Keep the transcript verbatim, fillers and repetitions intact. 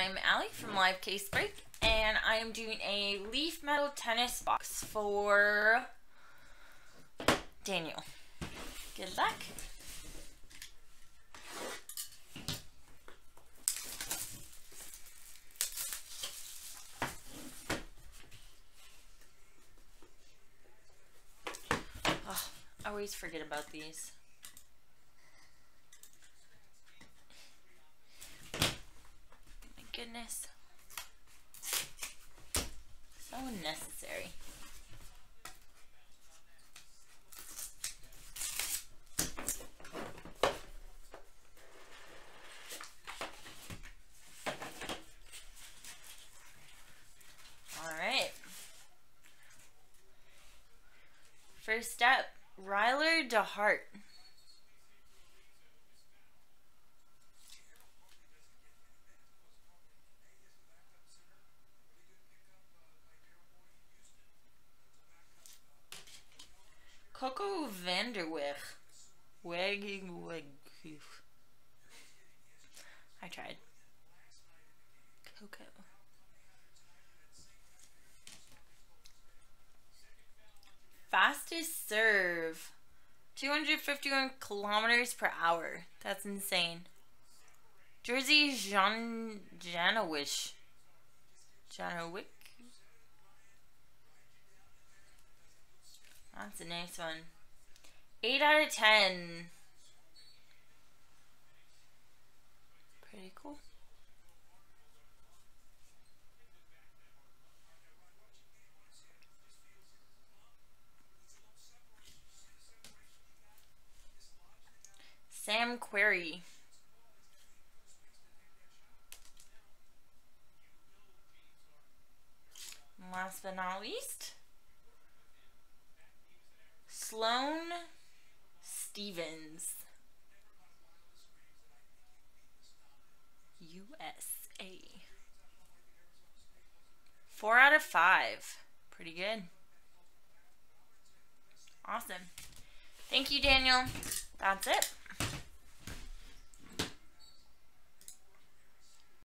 I'm Allie from Live Case Break, and I am doing a Leaf Metal Tennis box for Daniel. Good luck. Oh, I always forget about these. Goodness. So unnecessary. Alright. First up, Ryler DeHart. Coco Vanderweg. Weg, weg. I tried. Coco. Fastest serve. two hundred fifty-one kilometers per hour. That's insane. Jersey Jan Janowicz. Janowicz. That's a nice one. eight out of ten. Pretty cool. Sam Querrey. And last but not least, Sloane Stevens, U S A. Four out of five. Pretty good. Awesome. Thank you, Daniel. That's it.